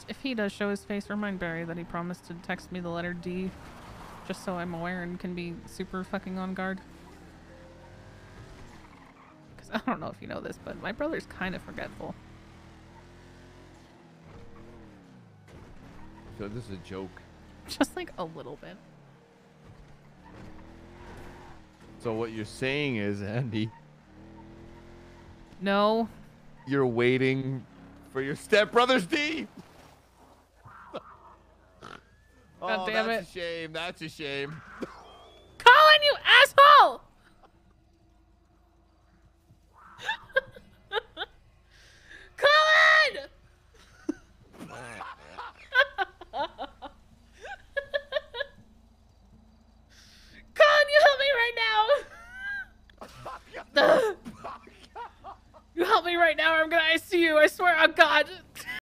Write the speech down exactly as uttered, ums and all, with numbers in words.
If he does show his face, remind Barry that he promised to text me the letter D, just so I'm aware and can be super fucking on guard. Because I don't know if you know this, but my brother's kind of forgetful. So this is a joke. Just like a little bit. So what you're saying is, Andy, no, you're waiting for your stepbrother's D. God Oh, damn that's it. a shame. That's a shame.